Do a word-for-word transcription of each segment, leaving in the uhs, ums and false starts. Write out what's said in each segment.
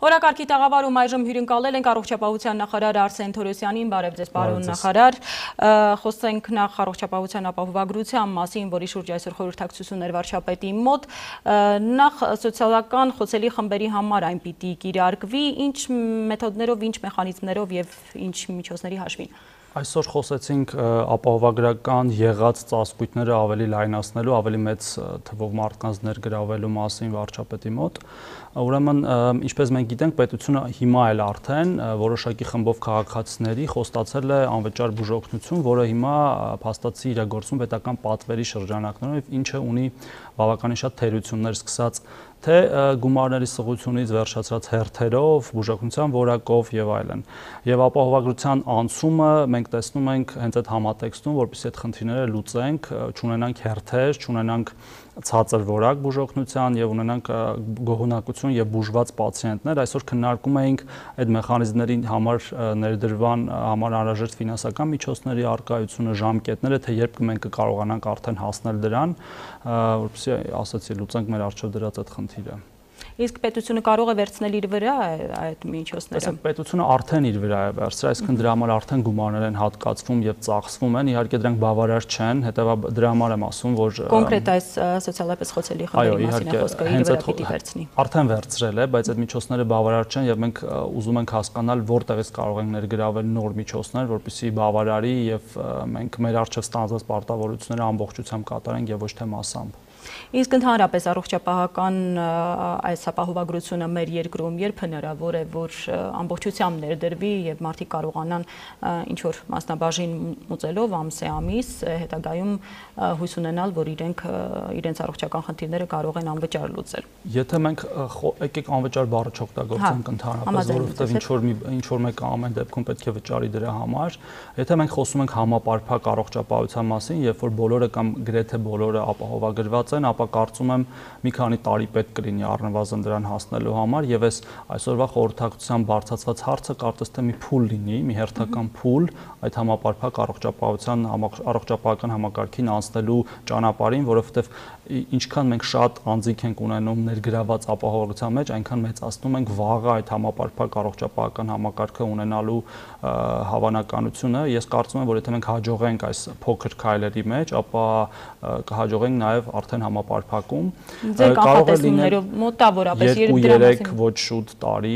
Օրակարգի տաղավարում այժմ հյուրընկալել ենք առողջապահության նախարար Արսեն Թորոսյանին, բարև ձեզ պարոն նախարար, խոսենք նախ առողջապահության ապահովագրության մասին, որի շուրջ այսօր խորհրդակցություն էր վարչապետի մոտ, նախ սոցիալական խոցելի խմբերի համար այն պիտի կիրարկվի, ինչ մեթոդներով, ինչ մեխանիզմներով եւ ինչ միջոցների հաշվին։ Այսօր խոսեցինք ապահովագրական եղած ծածկույթները ավելի լայնացնելու, ավելի մեծ թվով մարդկանց ներգրավելու մասին վարչապետի մոտ։ Ուրեմն, ինչպես մենք գիտենք, պետությունը հիմա էլ արդեն որոշակի խմբով քաղաքացիների խոստացել է անվճար բուժօգնություն, որը հիմա փաստացի իրագործում պետական պատվերի շրջանակներով, ինչը ունի բավականին շատ թերություններ, սկսած թե գումարների սղությունից վերջացած հերթերով, բուժօգնության որակով եւ այլն։ Եվ ապահովագրության անցումը մենք տեսնում ենք հենց այդ համատեքստում, որպեսզի այդ խնդիրները լուծենք, չունենանք հերթեր, չունենանք ցածր որակ բուժօգնության եւ ունենանք գոհունակություն եւ բուժված պացիենտներ։ Այսօր քննարկում էինք այդ մեխանիզմների համար ներդրման համար անհրաժեշտ ֆինանսական միջոցների արկայությունը, ժամկետները, թե երբ մենք կկարողանանք արդեն հասնել դրան, որպեսզի ասացի լուծենք մեր առջև դրած այդ խնդիրը։ Իսկ պետությունը կարող է վերցնել իր վրա այդ միջոցները։ Պետությունը արդեն իր վրա է վերցրել, այսինքն դրա համար արդեն գումարներ են հատկացվում եւ ծախսվում են, իհարկե դրանք բավարար չեն, հետեւաբար դրա համար եմ ասում, որ կոնկրետ այս սոցիալապես խոցելի խմբերի մասին է խոսքը, իր վրա պիտի վերցնի։ Արդեն վերցրել է, բայց այդ միջոցները բավարար չեն եւ մենք ուզում ենք հասկանալ որտեղից կարող ենք ներգրավել նոր միջոցներ, որպեսզի բավարարի եւ մենք մեր առջև ստանձնած պարտավորությունները ամբողջությամբ կատարենք եւ ոչ թե մասամբ։ Իսկ ընդհանրապես առողջապահական այս ապահովագրությունը մեր երկրում երբ հնարավոր է, որ ամբողջությամբ ներդրվի եւ մարդիկ կարողանան ինչ որ մասնաբաժին մուծելով ամսե ամիս հետագայում հույս ունենալ, որ իրենք իրենց առողջական խնդիրները կարող են անվճար լուծել։ Եթե մենք եկեք անվճար բառը չօգտագործենք ընդհանրապես, որովհետեւ ինչ որ ինչ որ մեկը ամեն դեպքում պետք է վճարի դրա համար, եթե մենք խոսում ենք համապարփակ առողջապահության մասին, երբ որ բոլորը կամ գրեթե բոլորը ապահովագրված են, ապա կարծում եմ մի քանի տարի պետք կլինի առնվազն դրան հասնելու համար եւ այս այսօրվա խորհրդակցության բարձրացված հարցը կարծես թե մի փուլ լինի, մի հերթական փուլ այդ համապարփակ առողջապահության առողջապահական համակարգին անցնելու ճանապարհին, որովհետեւ ինչքան մենք շատ անձիկ ենք ունենում ներգրաված ապահովագրության մեջ, այնքան մեծացնում ենք վաղը այդ համապարփակ առողջապահական համակարգը ունենալու հավանականությունը։ Ես կարծում եմ, որ եթե մենք հաջողենք այս փոքր քայլերի մեջ, ապա կհաջողենք նաեւ արդեն համապարփակում կարող է լինել մոտավորապես երկու-երեք ոչ շուտ տարի,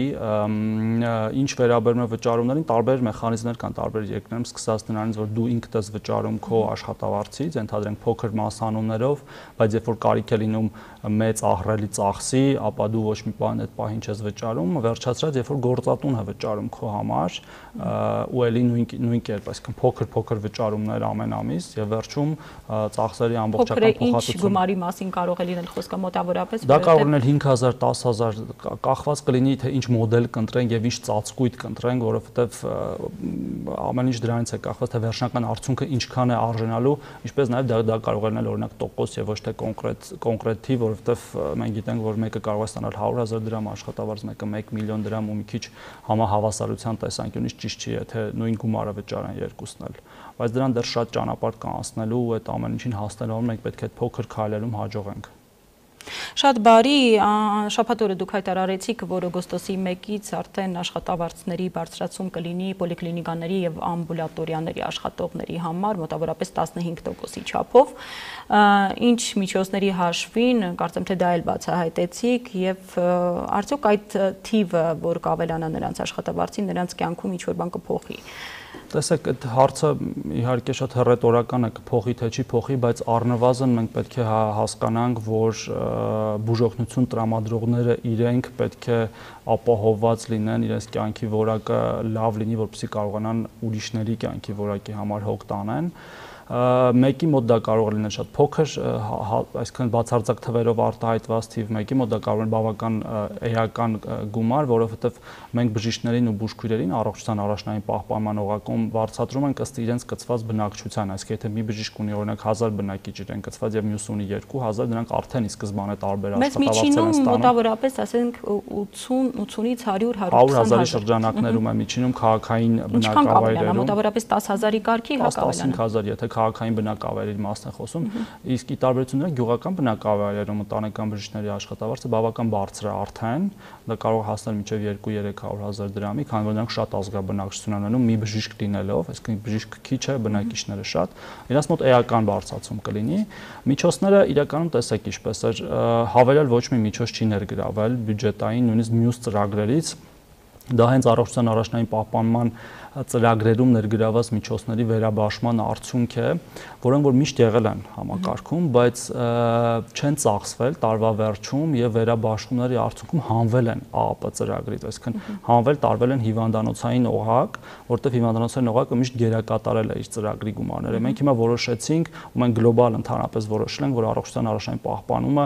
ինչ վերաբերում է վճարումներին, տարբեր մեխանիզմներ կան տարբեր երկրներում, սկսած նրանից, որ դու ինքդ ես վճարում քո աշխատավարձից, ընդհանրենք փոքր մասանուններով, բայց երբ որ կարիք է լինում մեծ ահռելի ծախսի, ապա դու ոչ մի բան այդ պահին չես վճարում, վերջացրած երբ որ գործատուն է վճարում քո համար, ու էլի նույն նույն կերպ, այսինքն փոքր-փոքր վճարումներ ամեն ամիս եւ վերջում ծախսերի ամբողջական փոխհատուցում գումարի մասին կարող է լինել խոսքը մոտավորապես, դա կարող լինել հինգ հազար, դաս հազար, կախված կլինի թե ինչ մոդել կընտրենք եւ ինչ ծածկույթ կընտրենք, որովհետեւ ամեն ինչ դրանից է կախված, թե վերջնական արդյունքը ինչքան է արժանալու, ինչպես նաեւ դա, դա կարող է լինել օրինակ տոկոս եւ ոչ թե կոնկրետ կոնկրետ թիվ, որովհետեւ մենք գիտենք, որ մեկը կարող է ստանալ հարյուր հազար դրամ աշխատավարձ, մեկը մեկ միլիոն դրամ ու մի քիչ համահավասարության տեսանկյունից ճիշտ չի, եթե նույն գումարը վճարեն երկուսն էլ, բայց դրան դեռ շատ ճանապարհ կա անցնելու ու այդ ամեն ինչին հասնելու համար մենք պետք է այդ փոքր քայլերում հաջողենք։ Շատ բարի, շաբաթ օրը դուք հայտարարեցիք, որ օգոստոսի մեկից արդեն աշխատավարձների բարձրացում կլինի պոլիկլինիկաների եւ ամբուլատորիաների աշխատողների համար մոտավորապես տասնհինգ տոկոսի չափով, ինչ միջոցների հաշվին, կարծեմ թե դա էլ բացահայտեցիք եւ արդյոք այդ թիվը, որ կավելանա նրանց աշխատավարձին, նրանց կյանքում ինչ որ բան կփոխի։ Տեսեք, այդ հարցը իհարկե շատ հռետորական է, կփոխի թե չի փոխի, բայց առնվազն մենք պետք է հասկանանք, որ բուժօգնություն տրամադրողները իրենք պետք է ապահովված լինեն, իրենց կյանքի որակը լավ լինի, որպեսզի կարողանան ուրիշների կյանքի որակի համար հոգ տանեն։ Մեկի մոտ դա կարող է լինել շատ փոքր, այսինքն բացարձակ թվերով արտահայտված թիվ, մեկի մոտ դա կարող է բավական էական գումար, որովհետև մենք բժիշկներին ու բուժքույրերին առողջության առաջնային պահպանման օղակում վարձատրում ենք ըստ իրենց կցված բնակչության, այսինքն եթե մի բժիշկ ունի օրինակ հազար բնակիչ իրեն կցված եւ մյուսը ունի երկու հազար, դրանք արդեն ի սկզբանե տարբեր աշխատավարձեր են ստանում։ Մոտավորապես ասենք ութուն ութունից հարյուր հարյուր հազարի շրջանակներում է միջինում քաղաքային բնակավայրերում։ Մոտավորապես տասը հազարի կարգի հա կավելանա։ տասնհինգ հազար, եթե քաղաքային բնակավայրերի մասն է խոսում, իսկ ի տարբերություն գյուղական բնակավայրերում ընտանեկան բժիշկների աշխատավարձը բավական բարձր է արդեն, դա կարող է հասնել մինչև երկու-երեք հարյուր հազար դրամի, քանի որ նրանք շատ ազգաբնակչություն են ունենում մի բժիշկ լինելով, այսինքն բժիշկը քիչ է, բնակիչները շատ, իրաց մոտ էական բարձրացում կլինի։ Միջոցները իրականում տեսեք ինչպես էր, հավելել ոչ մի միջոց չի ներգրավել բյուջետային, նույնիսկ մյուս ծրագրերից, դա հենց առողջության առաջնային պահպանման ծրագրերում ներգրաված միջոցների վերաբաշխման արդյունք է, որոնք որ միշտ եղել են համակարգում, բայց չեն ծախսվել տարվա վերջում եւ վերաբաշխումների արդյունքում հանվել են A A P ծրագրից, այսինքն հանվել տարվել են հիվանդանոցային օղակ, որտեղ հիվանդանոցային օղակը միշտ գերակատարել է իր ծրագրի գումարները։ Մենք հիմա որոշեցինք, ու մենք գլոբալ ընդհանրապես որոշել ենք, որ առողջության առաջնային պահպանումը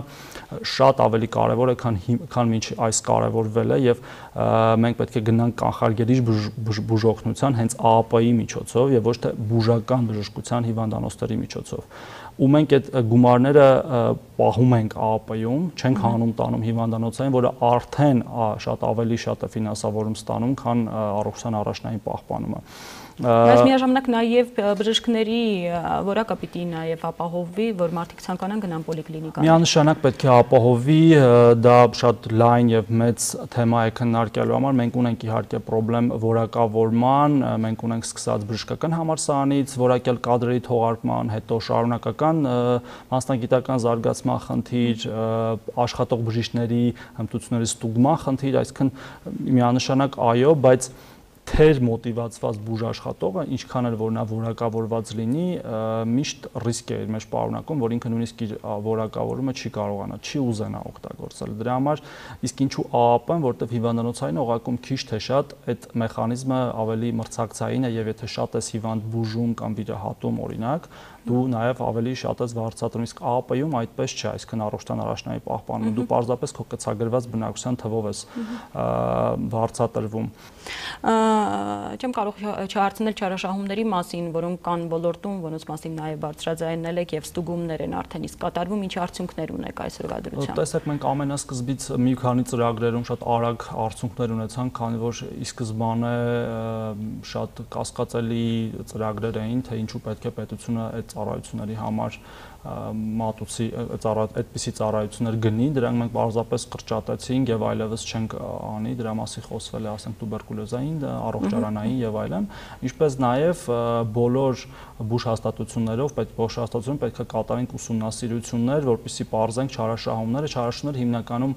շատ ավելի կարևոր է, քան քան մինչ այս կարևորվել է եւ մենք պետք է գնանք կանխարգելիչ բուժօգնության հենց A A P-ի միջոցով եւ ոչ թե բուժական բժշկության հիվանդանոցների միջոցով։ Ու մենք այդ գումարները պահում ենք A A P-ում, չենք հանում տանում հիվանդանոցային, որը արդեն շատ ավելի շատ է ֆինանսավորում ստանում, քան առողջության առաջնային պահպանումը։ Բայց միաժամանակ նաև բժիշկների որակը պիտի նաև ապահովվի, որ մարդիկ ցանկանան գնան պոլիկլինիկա։ Միանշանակ պետք է ապահովվի, դա շատ լայն եւ մեծ թեմա է քննարկելու համար։ Մենք ունենք իհարկե խնդրեմ որակավորման, մենք ունենք սկսած բժշկական համալսարանից որակյալ կադրերի թողարկման, հետո շարունակական մասնագիտական զարգացման խնդիր, աշխատող բժիշկների հմտությունների ստուգման խնդիր, այսինքն միանշանակ այո, բայց թեր մոտիվացված բուժաշխատողը, ինչքան էլ որ նա որակավորված լինի, միշտ ռիսկ է իր մեջ պարունակում, որ ինքը նույնիսկ իր որակավորումը չի կարողանա, չի ուզենա օգտագործել։ Դրա համար իսկ ինչու A A P-ն, որտեղ հիվանդանոցային օղակում քիչ թե շատ այդ մեխանիզմը ավելի մրցակցային է եւ եթե շատ ես հիվանդ բուժում կամ վիրահատում օրինակ, դու նաև ավելի շատ ես վարձատրում, իսկ A A P-ում այդպես չէ, այսինքն առողջության առաջնային պահպանումը դու պարզապես քո կցագրված բնակության թվով ես վարձատրվում։ Չեմ կարող չհարցնել չարաշահումների մասին, որոնք կան ոլորտում, որոնց մասին նաև բարձրաձայնել եք եւ ստուգումներ են արդեն իսկ կատարվում, ինչ արդյունքներ ունեք այսօրվա դրությամբ։ Տեսեք, մենք ամենասկզբից մի քանի ծրագրերում շատ արագ արդյունքներ ունեցանք, քանի որ ի սկզբանե շատ կասկածելի ծրագրեր էին, թե ինչու պետք է պետությունը այդ ծառայությունների համար մատուցի այդպիսի ծառայություններ գնի, դրանք մենք պարզապես կրճատեցինք եւ այլևս չենք անի, դրա մասին խոսվել է, ասենք, տուբերկուլոզային, առողջարանային եւ այլն, ինչպես նաեւ բոլոր բուժհաստատություններով, պետք բուժհաստատությունում պետք է կատարենք ուսումնասիրություններ, որպեսզի պարզենք չարաշահումները, չարաշահումները հիմնականում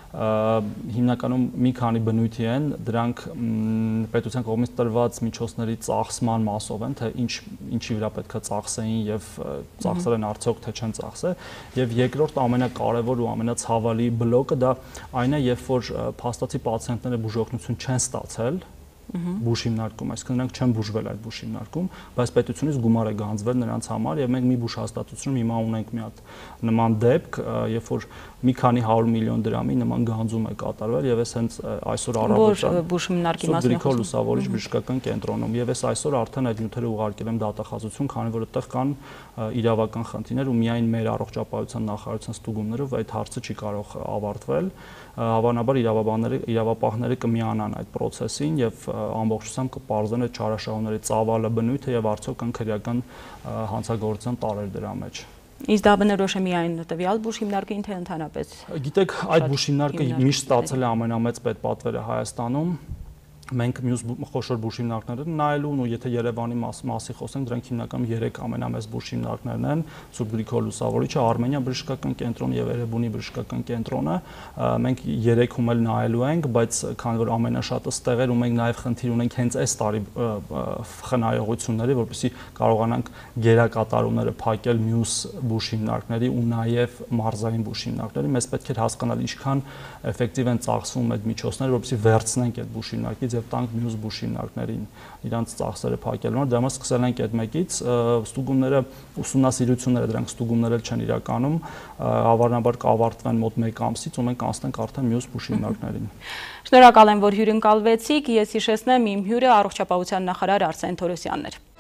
հիմնականում մի քանի բնույթի են, դրանք պետության կողմից տրված միջոցների ծախսման մասով են, թե ինչ ինչի վրա պետք է ծախսեին եւ ծախսել են արդյոք թե չեն ծախսել, եւ երկրորդ ամենակարևոր ու ամենացավալի բլոկը դա այն է, երբ որ փաստացի պացիենտները բուժօգնություն չեն ստացել բուժ հիմնարկում, այսինքն նրանք չեն բուժվել այդ բուժ հիմնարկում, բայց պետությունից գումար է գանձվել նրանց համար եւ մենք մի բուժհաստատությունում հիմա ունենք մի հատ նման դեպք, երբ որ մի քանի հարյուր միլիոն դրամի նման գանձում է կատարվել եւ այս հենց այսօր առավոտյան բուժ հիմնարկի մասն Սուբգրիգոր լուսավորիչ բժշկական կենտրոնում եւ այս այսօր արդեն այդ նյութերը ուղարկել եմ դատախազություն, քանի որ այդտեղ կան իրավական խնդիրներ ու միայն մեր առողջապահության նախարարության ստուգումներով այդ հարցը չի կարող ավարտվել, հավանաբար իրավաբանները իրավապահները կմիանան այդ process-ին եւ ամբողջությամբ կպարզեն այդ չարաշահումների ծավալը, բնույթը եւ արդյոք կան քրեական հանցագործության տարեր դրա մեջ։ Իսկ դա բնորոշ է միայն տվյալ բուժ հիմնարկին, թե ընդհանրապես։ Գիտեք, այդ բուժ հիմնարկը միշտ ստացել է ամենամեծ պետպատվերը Հայաստանում։ Մենք մյուս խոշոր բուժ հիմնարկներն նայելուն ու եթե Երևանի մասի խոսենք, դրանք հիմնականում երեք ամենամեծ բուժ հիմնարկներն են՝ Սուբգրիգոր լուսավորիչը, Արմենիա բժշկական կենտրոնը եւ Էրեբունի բժշկական կենտրոնը։ Մենք երեքում էլ նայելու ենք, բայց քանի որ ամենաշատը ստեղեր ու մենք նաեւ խնդիր ունենք հենց այս տարի խնայողությունների, որպեսզի կարողանանք գերակատարումները փակել մյուս բուժ հիմնարկների ու նաեւ մարզային բուժ հիմնարկների, մեզ պետք է հասկանալ ինչքան էֆեկտիվ են ծախսվում այդ միջոցները, որպեսզի վերցնենք այդ բուժ հիմնարկից եւ տանք մյուս բուժ հիմնարկներին իրանց ծախսերը փակելու համար։ Դրա համար սկսել ենք այդ մեկից, ստուգումները, ուսումնասիրությունները, դրանք ստուգումներ էլ չեն իրականում, հավանաբար կավարտվեն մոտ մեկ ամսից ու մենք անցնենք արդեն մյուս բուժ հիմնարկներին։ Շնորհակալ եմ, որ հյուրընկալվեցիք։ Ես հիշեցնեմ, իմ հյուրը առողջապահության նախարար Արսեն Թորոսյանն էր։